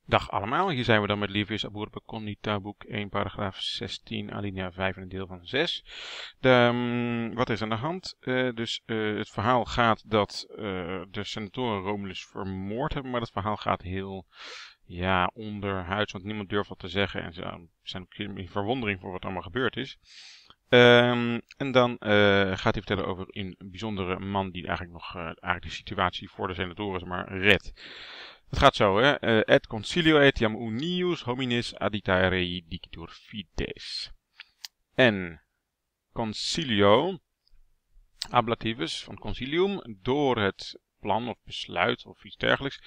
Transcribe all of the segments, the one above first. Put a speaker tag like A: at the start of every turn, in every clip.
A: Dag allemaal, hier zijn we dan met Livius Aburbe Condita, boek 1, paragraaf 16, alinea 5 en een deel van 6. Wat is aan de hand? Het verhaal gaat dat de senatoren Romulus vermoord hebben, maar het verhaal gaat heel onderhuids, want niemand durft wat te zeggen en ze zijn ook in verwondering voor wat allemaal gebeurd is. En dan gaat hij vertellen over een bijzondere man die eigenlijk de situatie voor de senatoren redt. Het gaat zo, hè. Et concilio etiam unius hominis addita rei dicitur fides. En concilio, ablativus van concilium, door het plan of besluit of iets dergelijks.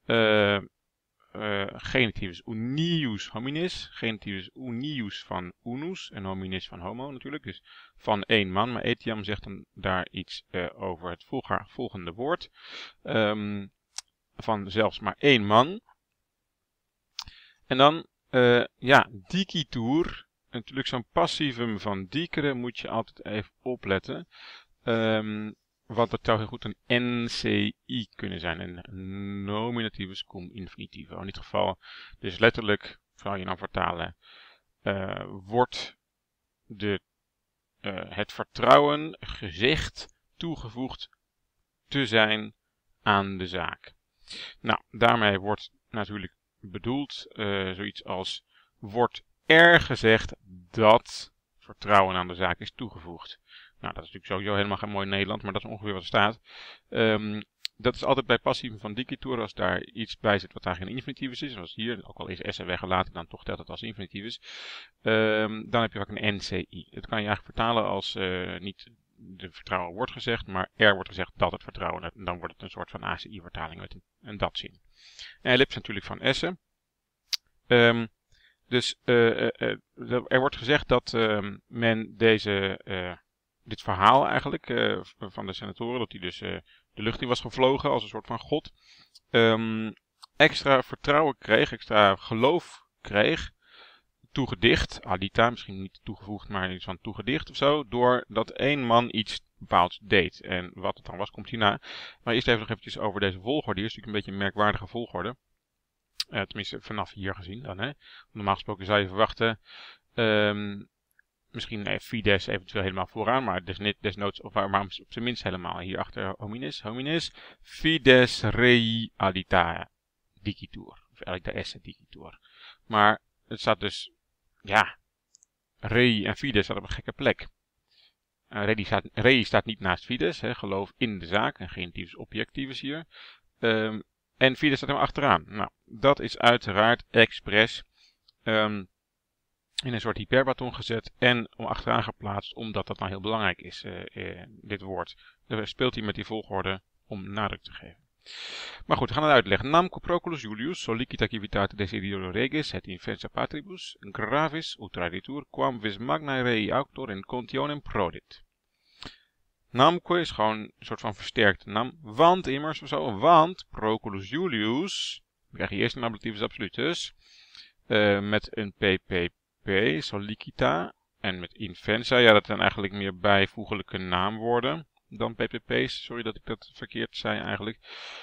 A: Genitivus unius hominis, genitivus unius van unus en hominis van homo natuurlijk, dus van één man. Maar etiam zegt dan daar iets over het volgende woord. Van zelfs maar één man. En dan, dicitur. Natuurlijk zo'n passivum van dicere moet je altijd even opletten. Want dat zou heel goed een NCI kunnen zijn. Een nominativus cum infinitivo. In dit geval, dus letterlijk, zou je dan vertalen, wordt het vertrouwen gezegd toegevoegd te zijn aan de zaak. Nou, daarmee wordt natuurlijk bedoeld zoiets als wordt er gezegd dat vertrouwen aan de zaak is toegevoegd. Nou, dat is natuurlijk sowieso helemaal geen mooi Nederland, maar dat is ongeveer wat er staat. Dat is altijd bij passivum van dicitur, als daar iets bij zit wat eigenlijk een infinitivus is, zoals hier, ook al is esse weggelaten, dan toch telt het als infinitivus. Dan heb je ook een NCI. Dat kan je eigenlijk vertalen als niet de vertrouwen wordt gezegd, maar er wordt gezegd dat het vertrouwen, en dan wordt het een soort van ACI-vertaling met een dat-zin. En ellipse natuurlijk van esse. Er wordt gezegd dat men dit verhaal eigenlijk van de senatoren, dat hij dus de lucht in was gevlogen als een soort van god, extra vertrouwen kreeg, extra geloof kreeg, toegedicht, adita, misschien niet toegevoegd, maar iets van toegedicht of zo, doordat één man iets bepaalds deed. En wat het dan was, komt hierna. Maar eerst even nog eventjes over deze volgorde. Hier is natuurlijk een beetje een merkwaardige volgorde. Tenminste, vanaf hier gezien dan. Hè. Normaal gesproken zou je verwachten, misschien fides eventueel helemaal vooraan, maar desnoods, maar op zijn minst helemaal. Hierachter hominis, fides rei adita dicitur. Of adita esse dicitur. Maar het staat dus, rei en fides staat op een gekke plek. Rei staat niet naast fides, geloof in de zaak, en genitivus objectivus hier. En fides staat helemaal achteraan. Nou, dat is uiteraard expres in een soort hyperbaton gezet en achteraan geplaatst, omdat dat nou heel belangrijk is, dit woord. Daar speelt hij met die volgorde om nadruk te geven. Maar goed, we gaan het uitleggen. Namco Proculus Julius, solicita civitate desiderio regis, et infensa patribus, gravis ut traditur, quam vis magnae rei auctor in contionem prodit. Namco is gewoon een soort van versterkte naam, want Proculus Julius, dan krijg je eerst een ablativus absolutus, met een ppp, solicita, en met infensa, dat zijn eigenlijk meer bijvoeglijke naamwoorden dan ppp's. Sorry dat ik dat verkeerd zei eigenlijk.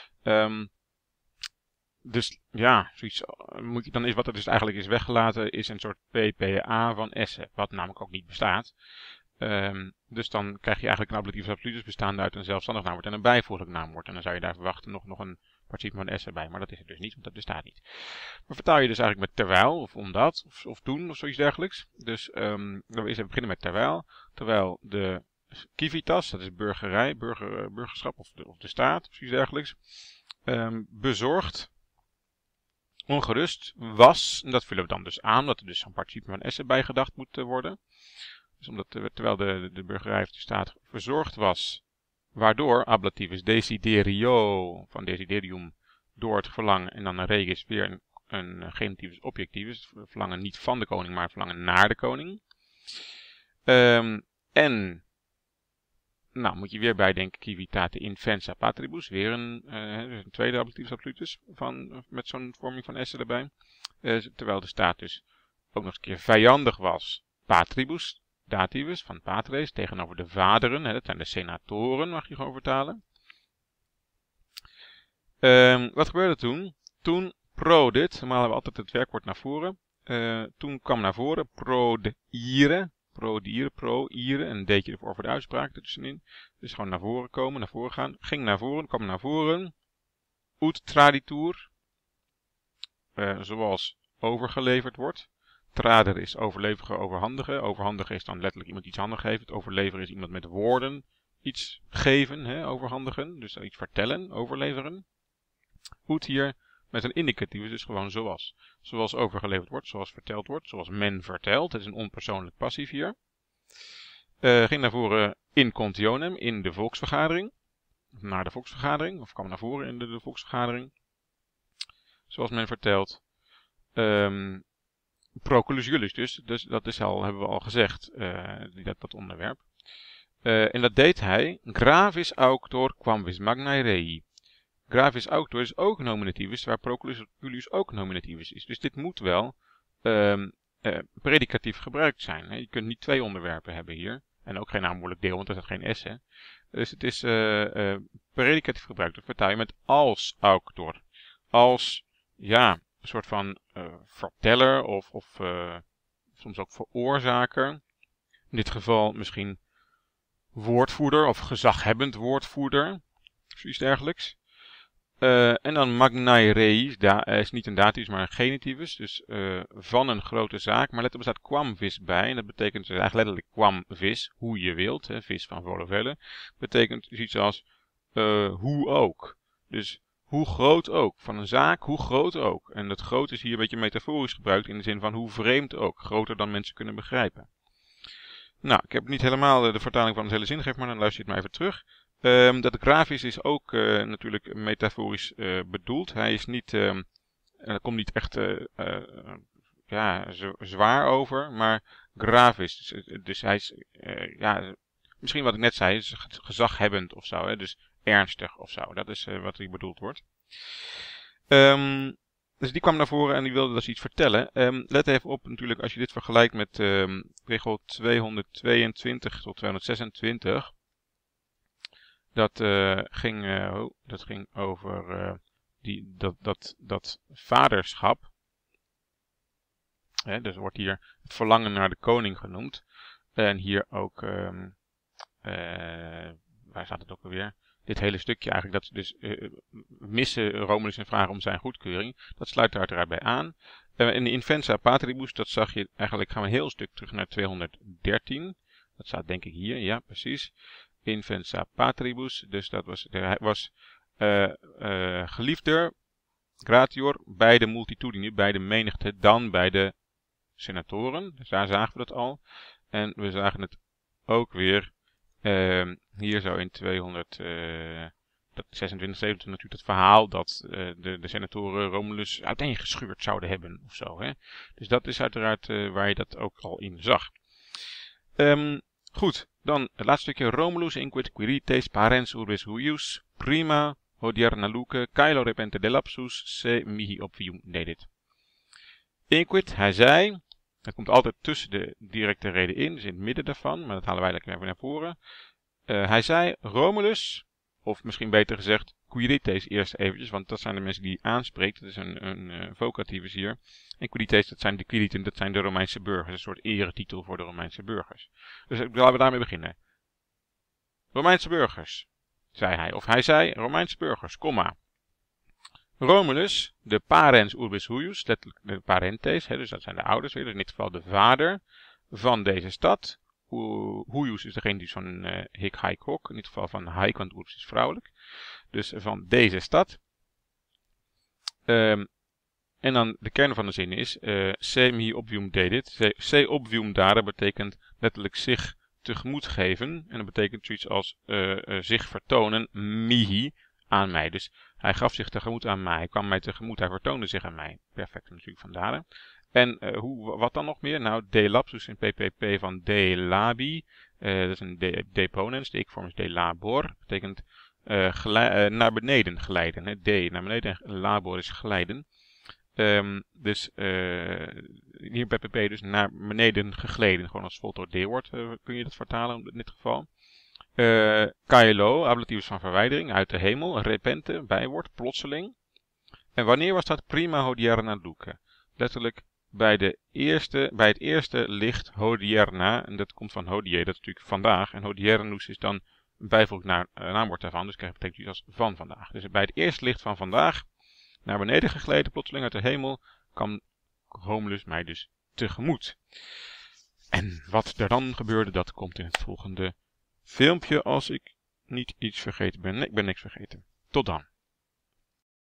A: Zoiets dan is wat er dus eigenlijk is weggelaten, is een soort ppa van esse, wat namelijk ook niet bestaat. Dus dan krijg je eigenlijk een ablativus absolutus bestaande uit een zelfstandig naamwoord en een bijvoeglijk naamwoord. En dan zou je daar verwachten nog een participium van esse bij, maar dat is het dus niet, want dat bestaat niet. Maar vertaal je dus eigenlijk met terwijl, of omdat, of toen, of zoiets dergelijks. Dus dan wil we eerst even beginnen met terwijl. Terwijl de civitas, dat is burgerij, burgerschap of de staat, of zoiets dergelijks, bezorgd, ongerust was, en dat vullen we dan dus aan, dat er dus een participium van esse bijgedacht moet worden. Dus omdat terwijl de burgerij of de staat verzorgd was, waardoor ablativus desiderio van desiderium door het verlangen en dan een regis weer een genitivus objectivus, het verlangen niet van de koning, maar het verlangen naar de koning. Nou moet je weer bijdenken civitate infensa patribus, weer een tweede ablativus absolutus met zo'n vorming van esse erbij. Terwijl de staat dus ook nog eens een keer vijandig was, patribus, dativus van patres, tegenover de vaderen, dat zijn de senatoren, mag je gewoon vertalen. Wat gebeurde toen? Toen Prodit, normaal hebben we altijd het werkwoord naar voren. Toen kwam naar voren, prodire, pro-ire, een d'tje ervoor voor de uitspraak ertussenin. Dus gewoon naar voren komen, naar voren gaan. Ging naar voren, kwam naar voren. Ut traditur, zoals overgeleverd wordt. Trader is overleveren, overhandigen. Overhandigen is dan letterlijk iemand iets handig geven. Het overleveren is iemand met woorden iets geven, overhandigen. Dus iets vertellen, overleveren. Ut hier met een indicatief, dus gewoon zoals. Zoals overgeleverd wordt, zoals verteld wordt, zoals men vertelt. Het is een onpersoonlijk passief hier. Ging naar voren in contionem, in de volksvergadering. Naar de volksvergadering, of kwam naar voren in de volksvergadering. Zoals men vertelt. Proculus Julius dus dat is hebben we al gezegd, dat onderwerp. En dat deed hij, gravis auctor quamvis magnae rei. Gravis auctor is ook nominativus, waar Proculus Julius ook nominativus is. Dus dit moet wel predicatief gebruikt zijn. Hè. Je kunt niet twee onderwerpen hebben hier. En ook geen naamwoordelijk deel, want er staat geen esse. Dus het is predicatief gebruikt. Dat vertaal je met als auctor. Als, ja, een soort van verteller of soms ook veroorzaker. In dit geval misschien woordvoerder of gezaghebbend woordvoerder. Zoiets dergelijks. En dan magnae rei, is niet een dativus, maar een genitivus. Dus van een grote zaak. Maar let op, er staat kwam vis bij. En dat betekent dus eigenlijk letterlijk kwam vis, hoe je wilt. Vis van volle vellen. Betekent dus iets als hoe ook. Dus hoe groot ook. Van een zaak, hoe groot ook. En dat groot is hier een beetje metaforisch gebruikt in de zin van hoe vreemd ook. Groter dan mensen kunnen begrijpen. Nou, ik heb niet helemaal de vertaling van het hele zin gegeven, maar dan luister je het maar even terug. Dat grafisch is ook natuurlijk metaforisch bedoeld. Hij is niet, er komt niet echt zwaar over, maar grafisch. Dus hij is, misschien wat ik net zei, is gezaghebbend of zo. Hè? Dus ernstig of zo. Dat is wat hier bedoeld wordt. Dus die kwam naar voren en die wilde dus iets vertellen. Let even op natuurlijk als je dit vergelijkt met regel 222 tot 226. Dat ging over dat vaderschap. Dus wordt hier het verlangen naar de koning genoemd. En hier ook, waar staat het ook alweer? Dit hele stukje eigenlijk, dat ze dus missen Romulus en vragen om zijn goedkeuring. Dat sluit er uiteraard bij aan. In de Invensa Patribus, dat zag je eigenlijk, gaan we een heel stuk terug naar 213. Dat staat denk ik hier, ja precies. Invensa Patribus, dus dat was, hij was geliefder, gratior, bij de multitudine, bij de menigte, dan bij de senatoren. Dus daar zagen we dat al. En we zagen het ook weer hier zo in 226, 27 natuurlijk het verhaal dat de senatoren Romulus uiteengescheurd zouden hebben of zo. Hè? Dus dat is uiteraard waar je dat ook al in zag. Goed, dan het laatste stukje. Romulus inquit quirites parens urbis huius prima hodierna luce caelo repente delapsus se mihi obvium dedit. Inquit, hij zei, dat komt altijd tussen de directe reden in, dus in het midden daarvan, maar dat halen wij lekker even naar voren. Hij zei, Romulus, of misschien beter gezegd, quirites eerst eventjes, want dat zijn de mensen die hij aanspreekt, dat is een vocativus hier. En quirites, dat zijn de quiriten, dat zijn de Romeinse burgers, een soort eretitel voor de Romeinse burgers. Dus laten we daarmee beginnen. Romeinse burgers, zei hij, of hij zei, Romeinse burgers, komma. Romulus, de parens urbis huius, letterlijk de parentes, dus dat zijn de ouders weer, dus in dit geval de vader van deze stad. Huius is degene die zo'n hik, haik, hok, in dit geval van haik, want urbis is vrouwelijk. Dus van deze stad. En dan de kern van de zin is, se mihi obvium dedit. Se obvium dare betekent letterlijk zich tegemoet geven. En dat betekent zoiets als zich vertonen, mihi, aan mij. Dus hij gaf zich tegemoet aan mij. Hij kwam mij tegemoet. Hij vertoonde zich aan mij. Perfect natuurlijk vandaar. En wat dan nog meer? Nou, de lapsus in PPP van de labi. Dat is een deponens. De ik-vorm is de labor. Betekent naar beneden glijden. Hè? De naar beneden en labor is glijden. Dus hier PPP dus naar beneden gegleden. Gewoon als voltooid D-woord kun je dat vertalen in dit geval. Caelo, ablativus van verwijdering, uit de hemel. Repente, bijwoord, plotseling. En wanneer was dat? Prima hodierna duce. Letterlijk bij het eerste licht hodierna. En dat komt van hodie, dat is natuurlijk vandaag. En hodiernus is dan een bijvoeglijk naamwoord daarvan. Dus betekent iets als van vandaag. Dus bij het eerste licht van vandaag, naar beneden gegleden, plotseling uit de hemel, kwam Romulus mij dus tegemoet. En wat er dan gebeurde, dat komt in het volgende filmpje als ik niet iets vergeten ben. Nee, ik ben niks vergeten. Tot dan.